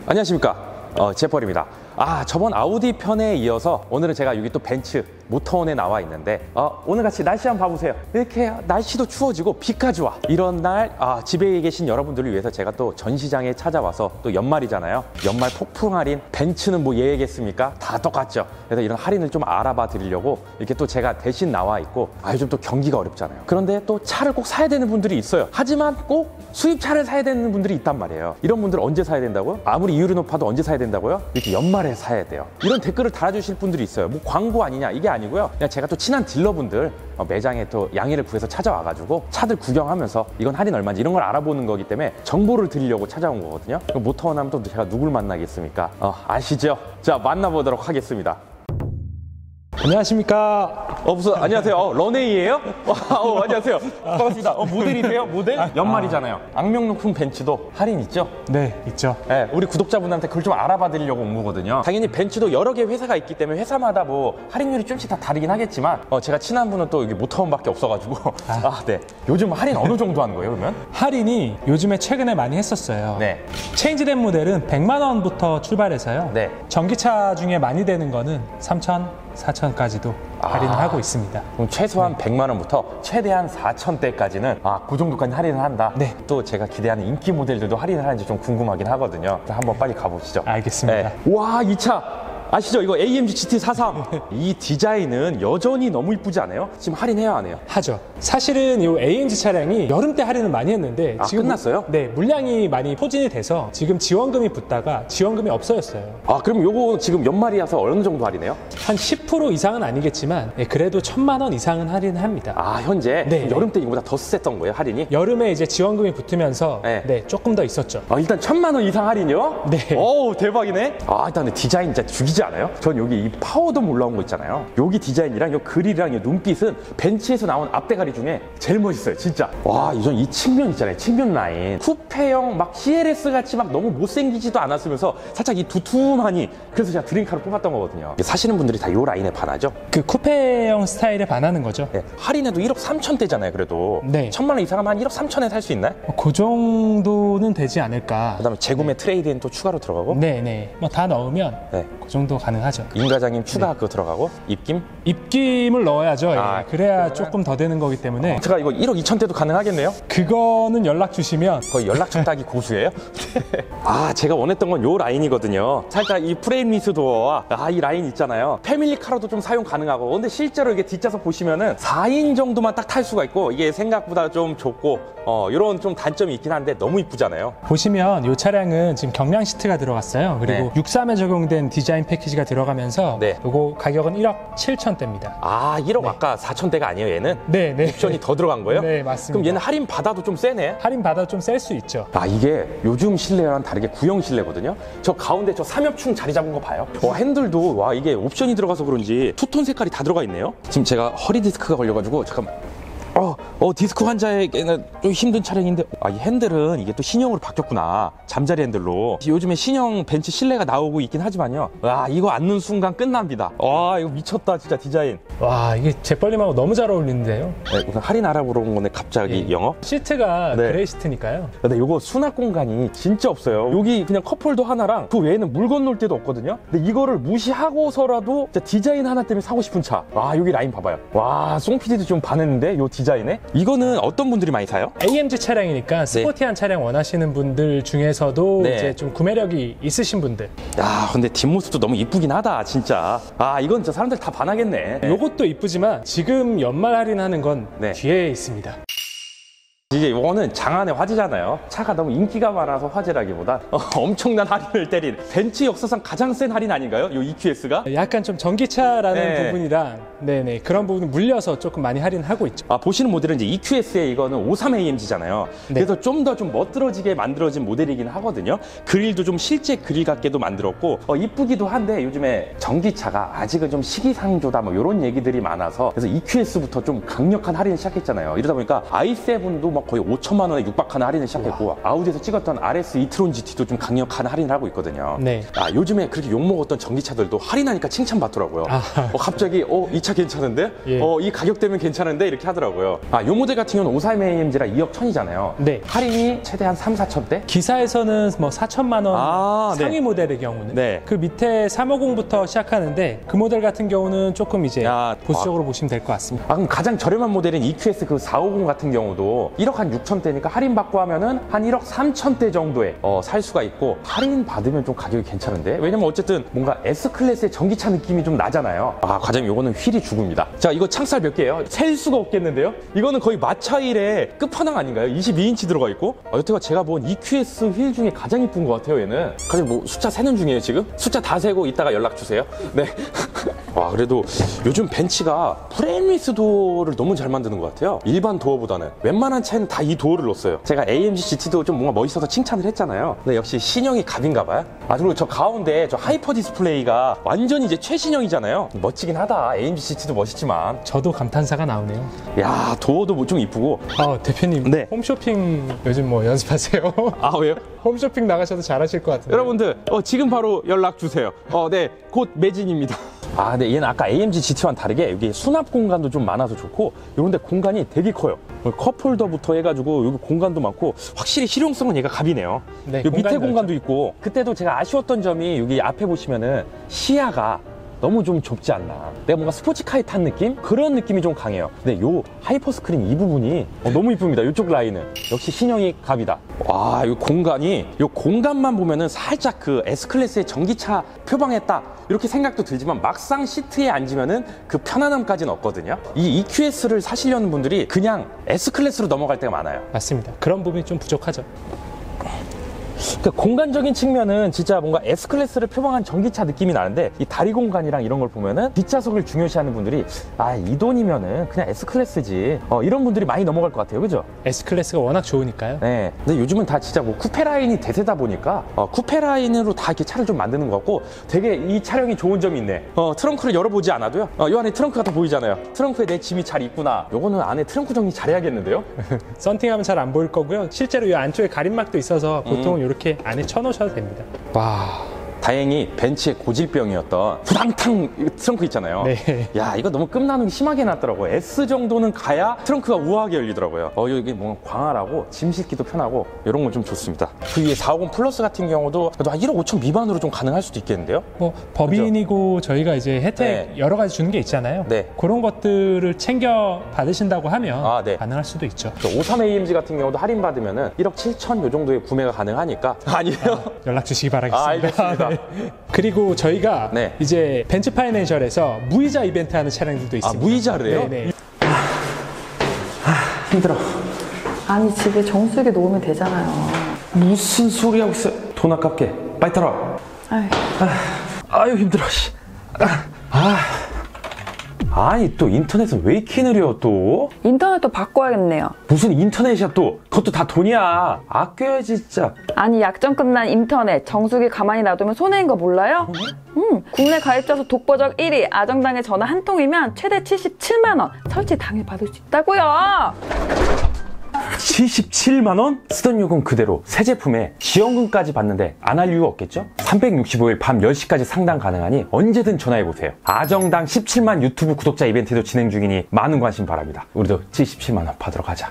안녕하십니까, 제펄입니다. 저번 아우디 편에 이어서 오늘은 제가 여기 또 벤츠 모터원에 나와 있는데 오늘 같이 날씨 한번 봐보세요. 이렇게 날씨도 추워지고 비까지 와. 이런 날 집에 계신 여러분들을 위해서 제가 또 전시장에 찾아와서, 또 연말이잖아요. 연말 폭풍 할인, 벤츠는 뭐 얘기겠습니까? 다 똑같죠. 그래서 이런 할인을 좀 알아봐 드리려고 이렇게 또 제가 대신 나와 있고, 요즘 또 경기가 어렵잖아요. 그런데 또 차를 꼭 사야 되는 분들이 있어요. 하지만 꼭 수입차를 사야 되는 분들이 있단 말이에요. 이런 분들 언제 사야 된다고요? 아무리 이율이 높아도 언제 사야 된다고요? 이렇게 연말에 사야 돼요. 이런 댓글을 달아주실 분들이 있어요. 뭐 광고 아니냐, 이게 아니고요. 그냥 제가 또 친한 딜러분들 매장에 또 양해를 구해서 찾아와가지고 차들 구경하면서 이건 할인 얼마인지 이런 걸 알아보는 거기 때문에 정보를 드리려고 찾아온 거거든요. 모터원 하면 또 제가 누굴 만나겠습니까? 아시죠? 자, 만나보도록 하겠습니다. 안녕하십니까. 무슨 안녕하세요. 런웨이예요? 안녕하세요. 반갑습니다. 모델이세요? 모델? 연말이잖아요. 악명높은 벤츠도 할인 있죠? 네, 있죠. 네, 우리 구독자분한테 그걸 좀 알아봐 드리려고 온 거거든요. 당연히 벤츠도 여러 개 회사가 있기 때문에 회사마다 뭐 할인율이 좀씩 다 다르긴 하겠지만, 제가 친한 분은 또 여기 모터원밖에 없어가지고 네. 요즘 할인 어느 정도 하는 거예요, 그러면? 할인이 요즘에 최근에 많이 했었어요. 네. 체인지된 모델은 100만 원부터 출발해서요. 네. 전기차 중에 많이 되는 거는 3천, 4천까지도 할인을 하고 있습니다. 그럼 최소한 100만 원부터 최대한 4천대까지는 그 정도까지 할인을 한다. 네. 또 제가 기대하는 인기 모델들도 할인을 하는지 좀 궁금하긴 하거든요. 한번 빨리 가보시죠. 알겠습니다. 네. 와, 이 차 아시죠? 이거 AMG GT43. 이 디자인은 여전히 너무 이쁘지 않아요? 지금 할인해야 하네요. 하죠. 사실은 이 AMG 차량이 여름 때 할인을 많이 했는데 지금 끝났어요? 네, 물량이 많이 포진이 돼서 지금 지원금이 붙다가 지원금이 없어졌어요. 그럼 요거 지금 연말이라서 어느 정도 할인해요? 한 10% 이상은 아니겠지만 그래도 1,000만 원 이상은 할인을 합니다. 현재? 네. 여름 때 이거보다 더 셌던 거예요, 할인이? 여름에 이제 지원금이 붙으면서 네. 조금 더 있었죠. 일단 1,000만 원 이상 할인이요? 네. 어우, 대박이네. 일단 근데 디자인 진짜 죽이지 않아요? 전 여기 이 파워돔 올라온 거 있잖아요. 여기 디자인이랑 이 그릴이랑 이 눈빛은 벤츠에서 나온 앞대가리 중에 제일 멋있어요, 진짜. 전 이 측면 있잖아요, 측면 라인. 쿠페형 막 CLS 같이 막 너무 못생기지도 않았으면서 살짝 이 두툼하니, 그래서 제가 드림카를 뽑았던 거거든요. 사시는 분들이 다 이 라인에 반하죠? 그 쿠페형 스타일에 반하는 거죠. 네. 할인해도 1억 3천대잖아요, 그래도. 네. 1,000만 원 이상 하면 한 1억 3천에 살 수 있나요? 그 정도는 되지 않을까. 그다음에 재구매 트레이드엔 또 추가로 들어가고. 네네. 뭐 다 넣으면 그 정도 가능하죠. 임 과장님 추가 그거 들어가고. 입김? 입김을 넣어야죠. 그래야 그러면은... 조금 더 되는 거기 때문에. 제가 이거 1억 2천대도 가능하겠네요? 그거는 연락 주시면. 거의 연락처 따기 고수예요? 제가 원했던 건 요 라인이거든요. 살짝 이 프레임리스 도어와 이 라인 있잖아요. 패밀리카로도 좀 사용 가능하고. 근데 실제로 이게 뒷좌석 보시면은 4인 정도만 딱 탈 수가 있고, 이게 생각보다 좀 좁고 이런 좀 단점이 있긴 한데 너무 이쁘잖아요. 보시면 이 차량은 지금 경량 시트가 들어갔어요. 그리고 63에 적용된 디자인 패키지가 들어가면서 요거 가격은 1억 7천대입니다. 1억 아까 4천대가 아니에요, 얘는? 네. 옵션이 더 들어간 거예요? 네, 맞습니다. 그럼 얘는 할인 받아도 좀 세네? 할인 받아도 좀 셀 수 있죠. 이게 요즘 실내와는 다르게 구형 실내거든요. 저 가운데 저 삼엽충 자리 잡은 거 봐요. 핸들도 이게 옵션이 들어가서 그런지 투톤 색깔이 다 들어가 있네요. 지금 제가 허리 디스크가 걸려가지고 잠깐만. 디스크 환자에게는 좀 힘든 차량인데, 이 핸들은 이게 또 신형으로 바뀌었구나. 잠자리 핸들로. 요즘에 신형 벤츠 실내가 나오고 있긴 하지만요. 이거 앉는 순간 끝납니다. 이거 미쳤다, 진짜 디자인. 이게 제뻘님하고 너무 잘 어울리는데요. 우선 할인 알아보러 온 건데 갑자기 영어? 시트가 그레이 시트니까요. 근데 이거 수납 공간이 진짜 없어요. 여기 그냥 컵홀더 하나랑 그 외에는 물 건널 데도 없거든요. 근데 이거를 무시하고서라도 진짜 디자인 하나 때문에 사고 싶은 차. 여기 라인 봐봐요. 송 PD도 좀 반했는데, 요 디자인에. 이거는 어떤 분들이 많이 사요? AMG 차량이니까 스포티한 차량 원하시는 분들 중에서도 이제 좀 구매력이 있으신 분들. 근데 뒷모습도 너무 이쁘긴 하다, 진짜. 이건 진짜 사람들 다 반하겠네. 요것도 이쁘지만 지금 연말 할인하는 건 뒤에 있습니다. 이게 이거는 장안의 화제잖아요. 차가 너무 인기가 많아서 화제라기보다 엄청난 할인을 때린 벤츠 역사상 가장 센 할인 아닌가요? 요 EQS가? 약간 좀 전기차라는 부분이랑 그런 부분이 물려서 조금 많이 할인하고 있죠. 보시는 모델은 이제 EQS의 이거는 53AMG잖아요. 그래서 좀 더 좀 멋들어지게 만들어진 모델이긴 하거든요. 그릴도 좀 실제 그릴 같게도 만들었고 이쁘기도 한데, 요즘에 전기차가 아직은 좀 시기상조다 이런 얘기들이 많아서, 그래서 EQS부터 좀 강력한 할인을 시작했잖아요. 이러다 보니까 i7도 막 거의 5천만 원에 육박하는 할인을 시작했고 아우디에서 찍었던 RS e-tron GT도 좀 강력한 할인을 하고 있거든요. 네. 요즘에 그렇게 욕먹었던 전기차들도 할인하니까 칭찬받더라고요. 갑자기 이 차 괜찮은데? 예. 이 가격대면 괜찮은데? 이렇게 하더라고요. 요 모델 같은 경우는 530AMG라 2억 1천이잖아요. 네. 할인이 최대한 3, 4천대? 기사에서는 뭐 4천만 원 상위 네. 모델의 경우는 네. 그 밑에 350부터 시작하는데 그 모델 같은 경우는 조금 이제 보수적으로 보시면 될 것 같습니다. 그럼 가장 저렴한 모델인 EQS 그 450 같은 경우도 1억 한 6천대니까 할인 받고 하면은 한 1억 3천대 정도에 살 수가 있고 할인 받으면 좀 가격이 괜찮은데 왜냐면 어쨌든 뭔가 S클래스의 전기차 느낌이 좀 나잖아요. 과장님 요거는 휠이 죽습니다. 자 이거 창살 몇 개예요? 셀 수가 없겠는데요? 이거는 거의 마차일의 끝판왕 아닌가요? 22인치 들어가 있고 여태껏 제가 본 EQS 휠 중에 가장 이쁜 것 같아요. 얘는 가장 뭐 숫자 세는 중이에요 지금? 숫자 다 세고 이따가 연락 주세요. 네. 와 그래도 요즘 벤츠가 프레임리스 도어를 너무 잘 만드는 것 같아요. 일반 도어보다는 웬만한 차는 다 이 도어를 넣었어요. 제가 AMG GT도 좀 뭔가 멋있어서 칭찬을 했잖아요. 근데 역시 신형이 갑인가 봐요. 그리고 저 가운데 저 하이퍼 디스플레이가 완전히 이제 최신형이잖아요. 멋지긴 하다. AMG GT도 멋있지만 저도 감탄사가 나오네요. 야 도어도 뭐 좀 이쁘고. 대표님 네. 홈쇼핑 요즘 뭐 연습하세요? 왜요? 홈쇼핑 나가셔도 잘하실 것 같은데. 여러분들 지금 바로 연락 주세요. 네, 곧 매진입니다. 근데 얘는 아까 AMG GT와는 다르게 여기 수납 공간도 좀 많아서 좋고 이런 데 공간이 되게 커요. 컵홀더부터 해가지고 여기 공간도 많고 확실히 실용성은 얘가 갑이네요. 네, 여기 밑에 넓죠. 공간도 있고 그때도 제가 아쉬웠던 점이 여기 앞에 보시면은 시야가 너무 좀 좁지 않나. 내가 뭔가 스포츠카에 탄 느낌? 그런 느낌이 좀 강해요. 근데 요 하이퍼 스크린 이 부분이 너무 이쁩니다. 이쪽 라인은. 역시 신형이 갑이다. 이 공간이, 요 공간만 보면은 살짝 그 S클래스의 전기차 표방했다. 이렇게 생각도 들지만 막상 시트에 앉으면은 그 편안함까지는 없거든요. 이 EQS를 사시려는 분들이 그냥 S클래스로 넘어갈 때가 많아요. 맞습니다. 그런 부분이 좀 부족하죠. 그러니까 공간적인 측면은 진짜 뭔가 S클래스를 표방한 전기차 느낌이 나는데 이 다리 공간이랑 이런 걸 보면은 뒷좌석을 중요시하는 분들이 이 돈이면은 그냥 S클래스지 이런 분들이 많이 넘어갈 것 같아요. 그죠? S클래스가 워낙 좋으니까요. 네. 근데 요즘은 다 진짜 뭐 쿠페 라인이 대세다 보니까 쿠페 라인으로 다 이렇게 차를 좀 만드는 것 같고 되게 이 차량이 좋은 점이 있네. 트렁크를 열어보지 않아도요. 요 안에 트렁크가 다 보이잖아요. 트렁크에 내 짐이 잘 있구나. 요거는 안에 트렁크 정리 잘해야겠는데요? 썬팅하면 잘 안 보일 거고요. 실제로 이 안쪽에 가림막도 있어서 보통은 이렇게 안에 쳐놓으셔도 됩니다. 다행히 벤츠의 고질병이었던 부당탕 트렁크 있잖아요. 네. 야 이거 너무 끝나는 게 심하게 났더라고요. S 정도는 가야 트렁크가 우아하게 열리더라고요. 여기 뭔가 광활하고 짐 싣기도 편하고 이런 건 좀 좋습니다. 그 위에 450 플러스 같은 경우도 그래도 한 1억 5천 미만으로 좀 가능할 수도 있겠는데요? 법인이고 저희가 이제 혜택 네. 여러 가지 주는 게 있잖아요. 네. 그런 것들을 챙겨 받으신다고 하면 네. 가능할 수도 있죠. 53AMG 같은 경우도 할인 받으면은 1억 7천 요 정도에 구매가 가능하니까 아니에요? 연락 주시기 바라겠습니다. 알겠습니다. 네. 그리고 저희가 네. 이제 벤츠 파이낸셜에서 무이자 이벤트 하는 차량들도 있습니다. 무이자를요? 네네. 힘들어. 아니 집에 정수기 놓으면 되잖아요. 무슨 소리 하고 있어? 돈 아깝게. 빨리 따라와. 아유 힘들어. 아니 또 인터넷은 왜 이렇게 느려 또? 인터넷도 바꿔야겠네요. 무슨 인터넷이야 또? 그것도 다 돈이야. 아껴야지 진짜. 아니 약정 끝난 인터넷 정수기 가만히 놔두면 손해인 거 몰라요? 국내 가입자 수 독보적 1위 아정당에 전화 한 통이면 최대 77만 원 설치 당일 받을 수 있다고요. 77만 원? 쓰던 요금 그대로 새 제품에 지원금까지 받는데 안 할 이유가 없겠죠? 365일 밤 10시까지 상담 가능하니 언제든 전화해보세요. 아정당 17만 유튜브 구독자 이벤트도 진행 중이니 많은 관심 바랍니다. 우리도 77만 원 받으러 가자.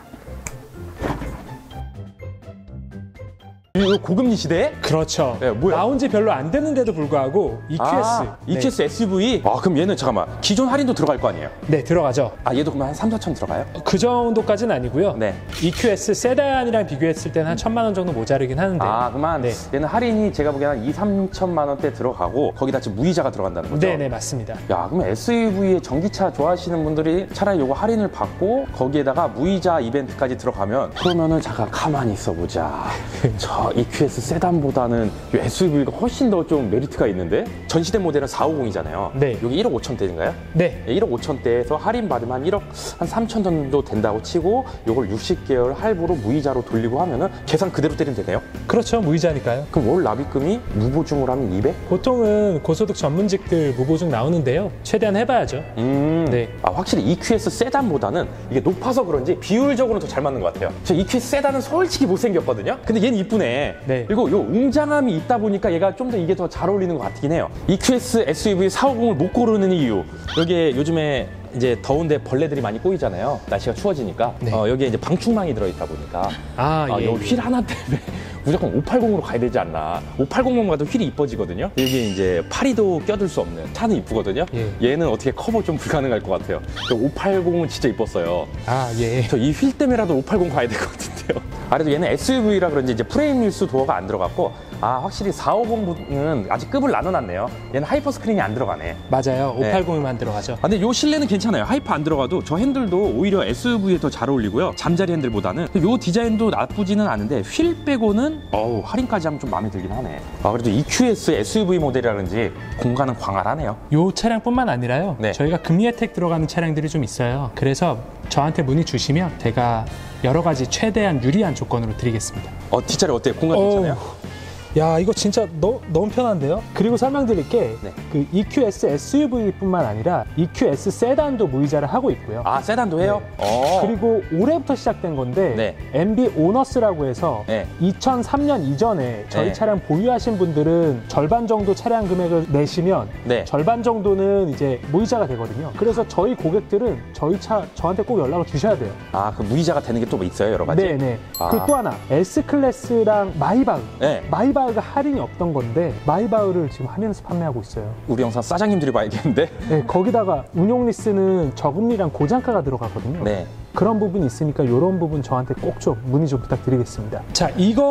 이 고금리 시대에? 그렇죠. 네, 뭐야? 나온 지 별로 안 됐는데도 불구하고 EQS. EQS SUV? 그럼 얘는 잠깐만 기존 할인도 들어갈 거 아니에요? 네, 들어가죠. 얘도 그러면 한 3, 4천 들어가요? 그 정도까지는 아니고요. 네. EQS 세단이랑 비교했을 때는 한 1,000만 원 정도 모자르긴 하는데. 그만 네. 얘는 할인이 제가 보기에는 한 2, 3천만 원대 들어가고 거기다 지금 무이자가 들어간다는 거죠? 네네, 맞습니다. 야, 그럼 SUV의 전기차 좋아하시는 분들이 차라리 요거 할인을 받고 거기에다가 무이자 이벤트까지 들어가면 그러면은 잠깐 가만히 있어보자. EQS 세단보다는 이 SUV가 훨씬 더 좀 메리트가 있는데 전시된 모델은 450이잖아요. 네. 여기 1억 5천대인가요? 네. 1억 5천대에서 할인 받으면 한 1억 한 3천 정도 된다고 치고 요걸 60개월 할부로 무이자로 돌리고 하면은 계산 그대로 때리면 되네요. 그렇죠. 무이자니까요. 그럼 월 납입금이 무보증으로 하면 200? 보통은 고소득 전문직들 무보증 나오는데요. 최대한 해봐야죠. 네. 확실히 EQS 세단보다는 이게 높아서 그런지 비율적으로는 더 잘 맞는 것 같아요. 저 EQS 세단은 솔직히 못생겼거든요. 근데 얘는 이쁘네. 네. 그리고 요 웅장함이 있다 보니까 얘가 좀 더 이게 더 잘 어울리는 것 같긴 해요. EQS SUV 450을 못 고르는 이유. 여기에 요즘에 이제 더운데 벌레들이 많이 꼬이잖아요. 날씨가 추워지니까. 네. 여기에 이제 방충망이 들어있다 보니까. 예. 요 휠 하나 때문에 무조건 580으로 가야 되지 않나. 580만 가도 휠이 이뻐지거든요. 여기 이제 파리도 껴들 수 없는 차는 이쁘거든요. 예. 얘는 어떻게 커버 좀 불가능할 것 같아요. 580은 진짜 이뻤어요. 예. 저 이 휠 때문에라도 580 가야 될 것 같은데요. 그래도 얘는 SUV라 그런지 이제 프레임 릴스 도어가 안 들어갔고, 확실히 450은 아직 급을 나눠놨네요. 얘는 하이퍼 스크린이 안 들어가네. 맞아요. 네. 580에만 들어가죠. 근데 요 실내는 괜찮아요. 하이퍼 안 들어가도 저 핸들도 오히려 SUV에 더 잘 어울리고요. 잠자리 핸들보다는. 요 디자인도 나쁘지는 않은데 휠 빼고는 할인까지 하면 좀 마음에 들긴 하네. 그래도 EQS SUV 모델이라든지 공간은 광활하네요. 요 차량뿐만 아니라요. 네. 저희가 금리 혜택 들어가는 차량들이 좀 있어요. 그래서 저한테 문의 주시면 제가 여러 가지 최대한 유리한 조건으로 드리겠습니다. 뒷자리 어때요? 공간 괜찮아요? 야, 이거 진짜 너무 편한데요? 그리고 설명드릴게, 네. 그 EQS SUV뿐만 아니라 EQS 세단도 무이자를 하고 있고요. 세단도 해요? 그리고 올해부터 시작된 건데, 네. MB 오너스라고 해서 네. 2003년 이전에 저희 네. 차량 보유하신 분들은 절반 정도 차량 금액을 내시면 네. 절반 정도는 이제 무이자가 되거든요. 그래서 저희 고객들은 저희 차 저한테 꼭 연락을 주셔야 돼요. 그 무이자가 되는 게 또 있어요, 여러 가지? 네네. 그리고 또 하나, S클래스랑 마이바흐. 네. 마이바흐가 할인이 없던 건데 마이바흐를 지금 할인해서 판매하고 있어요. 우리 영상 사장님들이 봐야겠는데? 네, 거기다가 운용 리스는 저금리랑 고장가가 들어가거든요. 네. 그런 부분이 있으니까 이런 부분 저한테 꼭 좀 문의 좀 부탁드리겠습니다. 자,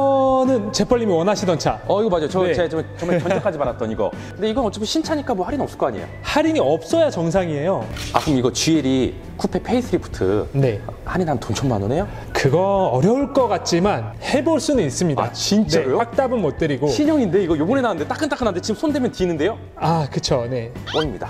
이거는 재벌님이 원하시던 차. 이거 맞아요. 네. 제가 정말 견적까지 받았던 이거. 근데 이건 어차피 신차니까 뭐 할인 없을 거 아니에요? 할인이 없어야 정상이에요. 그럼 이거 GLE 쿠페 페이스리프트 네. 할인 한 돈 1,000만 원이에요? 그거 어려울 것 같지만 해볼 수는 있습니다. 진짜로요? 네, 확답은 못 드리고. 신형인데 이거 요번에 나왔는데 따끈따끈한데 지금 손 대면 디는데요? 그쵸. 네. 뻥입니다.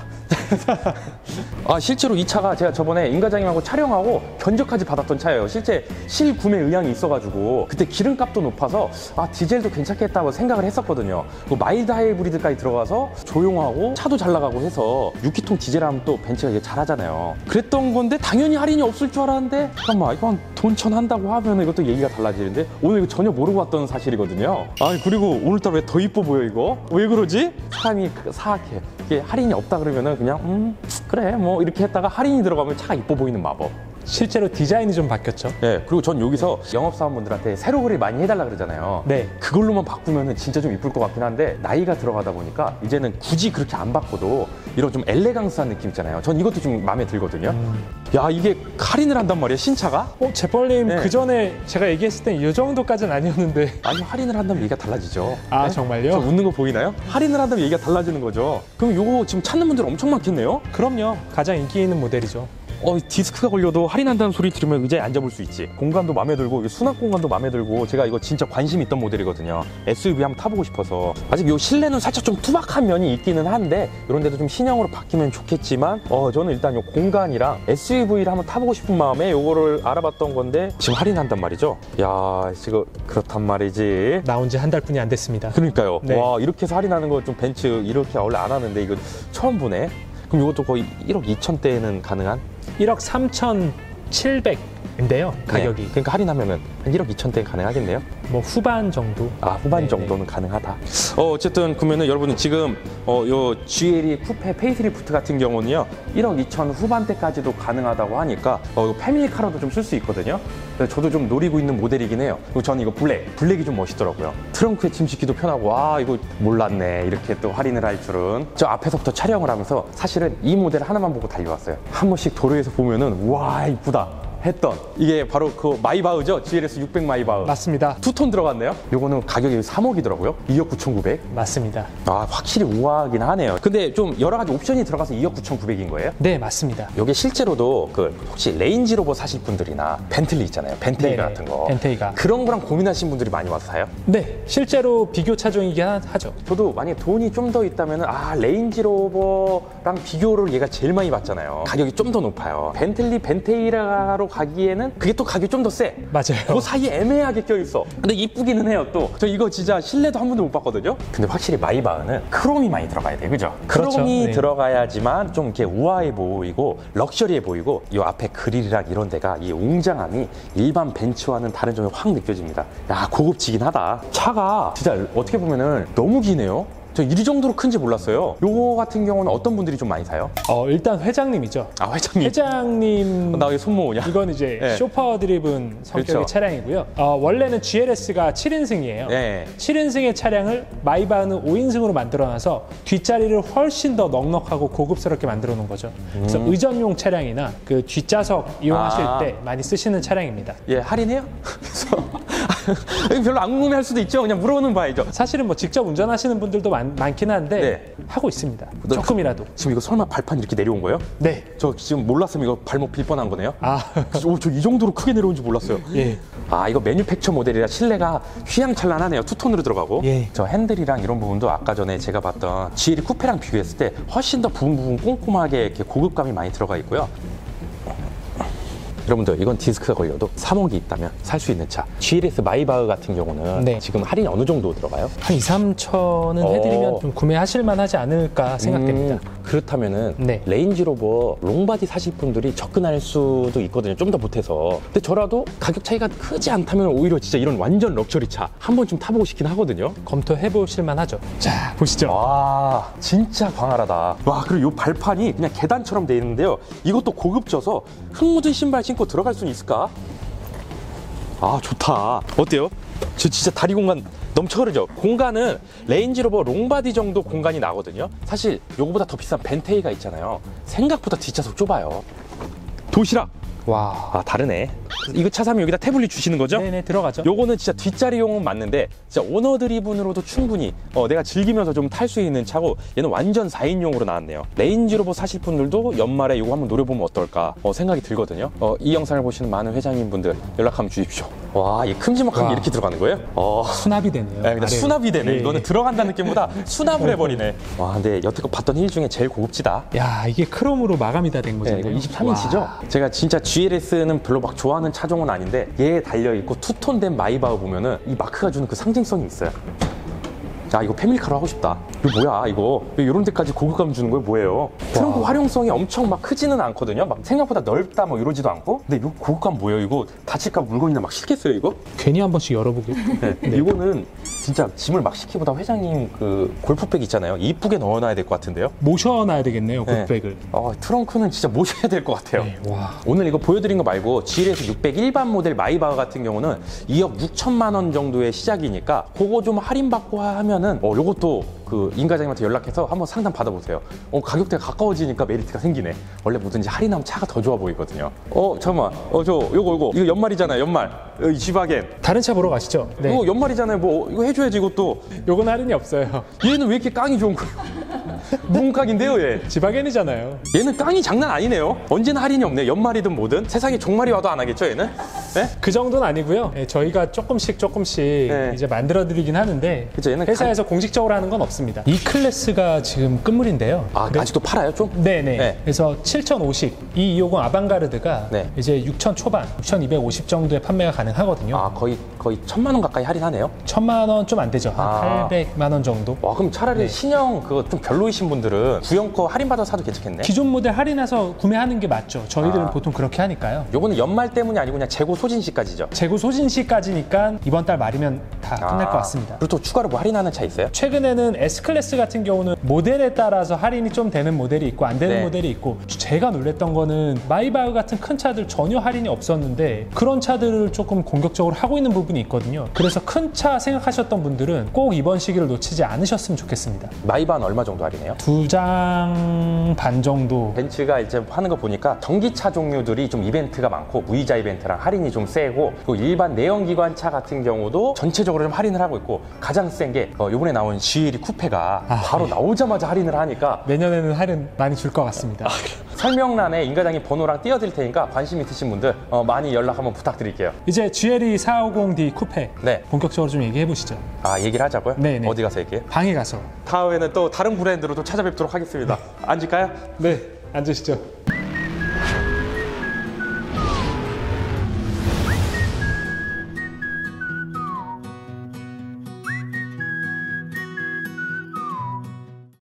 실제로 이 차가 제가 저번에 임과장님하고 촬영하고 견적까지 받았던 차예요. 실제 실구매 의향이 있어가지고 그때 기름값도 높아서 디젤도 괜찮겠다고 생각을 했었거든요. 마일드 하이브리드까지 들어가서 조용하고 차도 잘 나가고 해서 6기통 디젤하면 또 벤츠가 이게 잘하잖아요. 그랬던 건데 당연히 할인이 없을 줄 알았는데 잠깐만, 이건 돈 1,000 한다고 하면 이것도 얘기가 달라지는데 오늘 이거 전혀 모르고 왔던 사실이거든요. 그리고 오늘따라 왜 더 이뻐 보여 이거? 왜 그러지? 사람이 사악해. 이게 할인이 없다 그러면은 그냥 그래 뭐 이렇게 했다가 할인이 들어가면 차가 이뻐 보이는 마법. 실제로 디자인이 좀 바뀌었죠. 네, 그리고 전 여기서 영업사원분들한테 세로 그릴 많이 해달라 그러잖아요. 네. 그걸로만 바꾸면 진짜 좀 이쁠 것 같긴 한데 나이가 들어가다 보니까 이제는 굳이 그렇게 안 바꿔도 이런 좀 엘레강스한 느낌 있잖아요. 전 이것도 좀 마음에 들거든요. 야, 이게 할인을 한단 말이야, 신차가? 재벌님, 네. 그 전에 제가 얘기했을 땐 이 정도까지는 아니었는데. 아니, 할인을 한다면 얘기가 달라지죠. 네? 정말요? 저 웃는 거 보이나요? 할인을 한다면 얘기가 달라지는 거죠. 그럼 이거 지금 찾는 분들 엄청 많겠네요? 그럼요. 가장 인기 있는 모델이죠. 디스크가 걸려도 할인한다는 소리 들으면 의자에 앉아볼 수 있지. 공간도 마음에 들고 이게 수납 공간도 마음에 들고 제가 이거 진짜 관심 있던 모델이거든요. SUV 한번 타보고 싶어서. 아직 요 실내는 살짝 좀 투박한 면이 있기는 한데 이런 데도 좀 신형으로 바뀌면 좋겠지만 저는 일단 요 공간이랑 SUV를 한번 타보고 싶은 마음에 요거를 알아봤던 건데 지금 할인한단 말이죠. 야, 지금 그렇단 말이지. 나온 지 한 달뿐이 안 됐습니다. 그러니까요. 네. 와, 이렇게 해서 할인하는 거 좀 벤츠 이렇게 원래 안 하는데 이거 처음 보네. 그럼 이것도 거의 1억 2천대에는 가능한? 1억 3,700인데요, 가격이. 네. 그러니까 할인하면은 한 1억 2천대 가능하겠네요? 뭐 후반 정도. 후반 네네. 정도는 가능하다. 어쨌든 그러면은 여러분은 지금 요 GLE 쿠페 페이스리프트 같은 경우는요 1억 2천 후반대까지도 가능하다고 하니까 이거 패밀리카로도 좀 쓸 수 있거든요. 그래서 저도 좀 노리고 있는 모델이긴 해요. 그리고 저는 이거 블랙이 좀 멋있더라고요. 트렁크에 짐 싣기도 편하고 이거 몰랐네, 이렇게 또 할인을 할 줄은. 저 앞에서부터 촬영을 하면서 사실은 이 모델 하나만 보고 달려왔어요. 한 번씩 도로에서 보면은 와, 이쁘다 했던 이게 바로 그 마이바흐죠? GLS 600 마이바흐. 맞습니다. 두 톤 들어갔네요. 요거는 가격이 3억이더라고요. 2억 9,900. 맞습니다. 아, 확실히 우아하긴 하네요. 근데 좀 여러 가지 옵션이 들어가서 2억 9,900인 거예요? 네, 맞습니다. 요게 실제로도 그 혹시 레인지로버 사실 분들이나 벤틀리 있잖아요. 벤테이가 네네, 같은 거. 벤테이가. 그런 거랑 고민하신 분들이 많이 와서 사요? 네, 실제로 비교 차종이긴 하죠. 저도 만약에 돈이 좀 더 있다면 레인지로버랑 비교를 얘가 제일 많이 받잖아요. 가격이 좀 더 높아요. 벤틀리 벤테이라로 가기에는 그게 또 가격이 좀 더 세. 맞아요. 그 사이에 애매하게 껴있어. 근데 이쁘기는 해요 또. 저 이거 진짜 실내도 한 번도 못 봤거든요. 근데 확실히 마이바흐는 크롬이 많이 들어가야 돼. 그죠? 그렇죠. 크롬이 네. 들어가야지만 좀 이렇게 우아해 보이고 럭셔리해 보이고 이 앞에 그릴이랑 이런 데가 이 웅장함이 일반 벤츠와는 다른 점이 확 느껴집니다. 야, 고급지긴 하다. 차가 진짜 어떻게 보면은 너무 기네요. 저 이 정도로 큰지 몰랐어요. 요거 같은 경우는 어떤 분들이 좀 많이 사요? 일단 회장님이죠. 아, 회장님. 회장님. 나 왜 손 모으냐? 이건 이제 네. 쇼파 드리븐 성격의 그렇죠. 차량이고요. 원래는 GLS가 7인승이에요. 네. 7인승의 차량을 마이바흐는 5인승으로 만들어놔서 뒷자리를 훨씬 더 넉넉하고 고급스럽게 만들어 놓은 거죠. 그래서 의전용 차량이나 그 뒷좌석 이용하실 때 많이 쓰시는 차량입니다. 예, 할인해요? 그래서 별로 안 궁금해할 수도 있죠. 그냥 물어보는 바이죠. 사실은 뭐 직접 운전하시는 분들도 많긴 한데 네. 하고 있습니다. 조금이라도. 지금 이거 설마 발판 이렇게 내려온 거예요? 네. 저 지금 몰랐으면 이거 발목 빌 뻔한 거네요. 저 이 정도로 크게 내려온지 몰랐어요. 예. 아, 이거 매뉴팩처 모델이라 실내가 휘황찬란하네요. 투톤으로 들어가고. 예. 저 핸들이랑 이런 부분도 아까 전에 제가 봤던 GL 쿠페랑 비교했을 때 훨씬 더 부분 꼼꼼하게 이렇게 고급감이 많이 들어가 있고요. 여러분들, 이건 디스크가 걸려도 3억이 있다면 살 수 있는 차. GLS 마이바흐 같은 경우는 네. 지금 할인이 어느 정도 들어가요? 한 2, 3천은 해드리면 좀 구매하실 만하지 않을까 생각됩니다. 그렇다면은 네. 레인지로버 롱바디 사실 분들이 접근할 수도 있거든요. 좀 더 보태서. 근데 저라도 가격 차이가 크지 않다면 오히려 진짜 이런 완전 럭셔리 차 한 번쯤 타보고 싶긴 하거든요. 검토해 보실 만하죠. 자, 보시죠. 와, 진짜 광활하다. 와, 그리고 이 발판이 그냥 계단처럼 돼 있는데요. 이것도 고급져서 흙 묻은 신발 신고 들어갈 수는 있을까? 아, 좋다. 어때요? 저 진짜 다리 공간 넘쳐 흐르죠? 공간은 레인지로버 롱바디 정도 공간이 나거든요. 사실 요거보다 더 비싼 벤테이가 있잖아요. 생각보다 뒷좌석 좁아요. 도시락. 와. 아, 다르네. 이거 차 사면 여기다 태블릿 주시는 거죠? 네네, 들어가죠. 요거는 진짜 뒷자리용은 맞는데 진짜 오너 드리븐으로도 충분히 내가 즐기면서 좀 탈 수 있는 차고, 얘는 완전 4인용으로 나왔네요. 레인지로버 사실 분들도 연말에 요거 한번 노려보면 어떨까 생각이 들거든요. 이 영상을 보시는 많은 회장님분들 연락 한번 주십시오. 와, 이 큼지막한 게 와. 이렇게 들어가는 거예요? 수납이 되네요. 네, 근데 수납이 되네. 예. 이거는 들어간다는 느낌보다 수납을 해버리네. 와, 근데 여태껏 봤던 휠 중에 제일 고급지다. 야, 이게 크롬으로 마감이 다 된 네, 거잖아요. 이거 23인치죠? 제가 진짜 GLS는 별로 막 좋아하는 차종은 아닌데 얘에 달려있고 투톤된 마이바흐 보면은 이 마크가 주는 그 상징성이 있어요. 야, 이거 패밀리카로 하고 싶다. 이거 뭐야, 이거. 왜 이런 데까지 고급감 주는 거예요? 뭐예요? 트렁크 활용성이 엄청 막 크지는 않거든요. 막 생각보다 넓다 뭐 이러지도 않고. 근데 이거 고급감 뭐예요? 이거 다칠까 물건이나 막 싫겠어요, 이거? 괜히 한 번씩 열어보게. 네. 이거는 진짜 짐을 막 시키보다 회장님 그 골프백 있잖아요. 이쁘게 넣어놔야 될 것 같은데요. 모셔놔야 되겠네요, 골프백을. 트렁크는 진짜 모셔야 될 것 같아요. 네, 와. 오늘 이거 보여드린 거 말고 GLS 600 일반 모델 마이바흐 같은 경우는 2억 6천만 원 정도의 시작이니까 그거 좀 할인받고 하면은 요것도 그 임과장님한테 연락해서 한번 상담 받아보세요. 가격대가 가까워지니까 메리트가 생기네. 원래 뭐든지 할인하면 차가 더 좋아 보이거든요. 잠깐만. 이거 연말이잖아요. 연말. 이 G바겐. 다른 차 보러 가시죠. 네. 이거 연말이잖아요. 뭐 이거 해줘야지 이것도. 요건 할인이 없어요. 얘는 왜 이렇게 깡이 좋은 거예요? 무음각인데요, 얘. 지바겐이잖아요. 얘는 깡이 장난 아니네요. 언제나 할인이 없네. 연말이든 뭐든. 세상에 종말이 와도 안 하겠죠, 얘는? 네? 그 정도는 아니고요. 네, 저희가 조금씩 네. 이제 만들어드리긴 하는데 그쵸, 얘는 회사에서 공식적으로 하는 건 없습니다. 이 클래스가 지금 끝물인데요. 아직도 팔아요, 좀? 네네. 네. 그래서 7050, 이 250 아방가르드가 네. 이제 6,000 초반, 6,250 정도의 판매가 가능하거든요. 거의 1,000만 원 가까이 할인하네요. 1,000만 원 좀 안 되죠. 한 800만 원 정도. 와, 그럼 차라리 네. 신형 그거 좀 별로이신 분들은 구형 거 할인받아서 사도 괜찮겠네. 기존 모델 할인해서 구매하는 게 맞죠. 저희들은 보통 그렇게 하니까요. 요거는 연말 때문이 아니고 그냥 재고 소진 시까지죠. 재고 소진 시까지니까 이번 달 말이면 다 끝날 것 같습니다. 그리고 또 추가로 뭐 할인하는 차 있어요? 최근에는 S클래스 같은 경우는 모델에 따라서 할인이 좀 되는 모델이 있고 안 되는 네. 모델이 있고, 제가 놀랬던 거는 마이바흐 같은 큰 차들 전혀 할인이 없었는데 그런 차들을 조금 공격적으로 하고 있는 부분이 부분이 있거든요. 그래서 큰 차 생각하셨던 분들은 꼭 이번 시기를 놓치지 않으셨으면 좋겠습니다. 마이바는 얼마 정도 할인해요? 2장 반 정도. 벤츠가 이제 하는 거 보니까 전기차 종류들이 좀 이벤트가 많고 무이자 이벤트랑 할인이 좀 세고, 그리고 일반 내연기관차 같은 경우도 전체적으로 좀 할인을 하고 있고, 가장 센 게 이번에 나온 GLE 쿠페가 바로 나오자마자 할인을 하니까 내년에는 할인 많이 줄 것 같습니다. 설명란에 인과장님 번호랑 띄워드릴 테니까 관심 있으신 분들 많이 연락 한번 부탁드릴게요. 이제 GLE 450D 쿠페 네. 본격적으로 좀 얘기해 보시죠. 아, 얘기를 하자고요? 네네. 어디 가서 얘기해요? 방에 가서. 다음에는 또 다른 브랜드로 또 찾아뵙도록 하겠습니다. 앉을까요? 네, 앉으시죠.